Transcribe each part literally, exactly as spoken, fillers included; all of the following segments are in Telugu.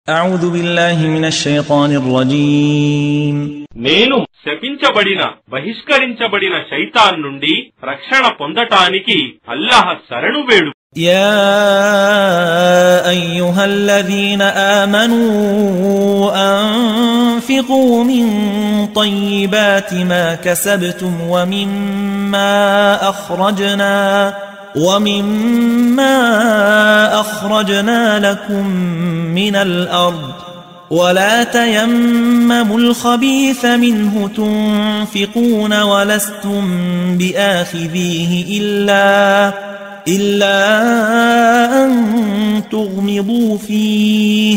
أعوذ بالله من الشيطان الرجيم నేను శపించబడిన బహిష్కరించబడిన శైతాన్ నుండి రక్షణ పొందటానికి అల్లాహ్ శరణు వేడు. يا أيها الذين آمنوا أنفقوا من طيبات ما كسبتم ومما أخرجنا ومما أخرجنا لكم من الأرض ولا تيمموا الخبيث منه تنفقون ولستم بآخذيه إلا إلا أن تغمضوا فيه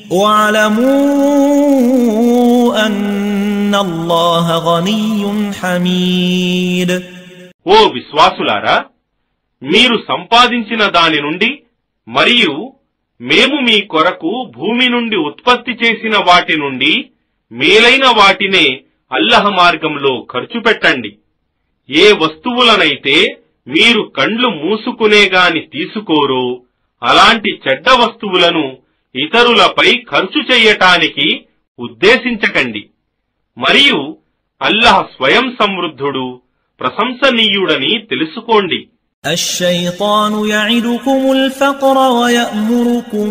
واعلموا أن الله غني حميد. ఓ విశ్వాసులారా, మీరు సంపాదించిన దాని నుండి మరియు మేము మీ కొరకు భూమి నుండి ఉత్పత్తి చేసిన వాటి నుండి మేలైన వాటినే అల్లాహ్ మార్గంలో ఖర్చు పెట్టండి. ఏ వస్తువులనైతే మీరు కండ్లు మూసుకునేగాని తీసుకోరో అలాంటి చెడ్డ వస్తువులను ఇతరులపై ఖర్చు చెయ్యటానికి ఉద్దేశించకండి. మరియు అల్లాహ్ స్వయం సమృద్ధుడు, ప్రశంసనీయుడని తెలుసుకోండి. الشيطان يعدكم الفقر ويأمركم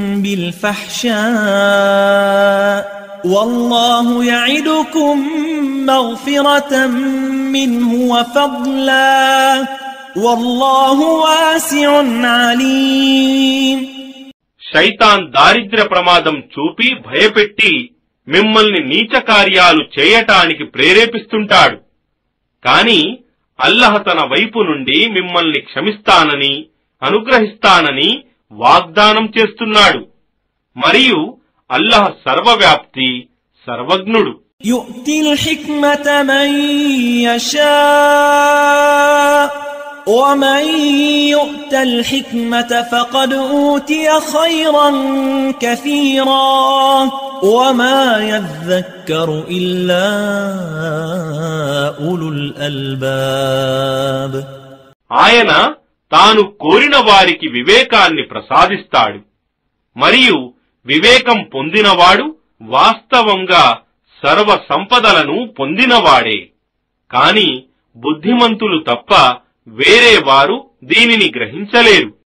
بالفحشاء والله يعدكم مغفرة منه وفضلا والله واسع عليم. శైతాన్ దారిద్ర్య ప్రమాదం చూపి భయపెట్టి మిమ్మల్ని నీచ కార్యాలు చేయటానికి ప్రేరేపిస్తుంటాడు. కాని అల్లాహ్ తన వైపు నుండి మిమ్మల్ని క్షమిస్తానని అనుగ్రహిస్తానని వాగ్దానం చేస్తున్నాడు. మరియు అల్లాహ్ సర్వవ్యాప్తి, సర్వజ్ఞుడు. يؤتي الحكمة من يشاء ومن يؤت الحكمة فقد أوتي خيرا كثيرا وما يذكر إلا أولو الألباب. ఆయన తాను కోరిన వారికి వివేకాన్ని ప్రసాదిస్తాడు. మరియు వివేకం పొందినవాడు వాస్తవంగా సర్వ సంపదలను పొందినవాడే. కాని బుద్ధిమంతులు తప్ప వేరే వారు దీనిని గ్రహించలేరు.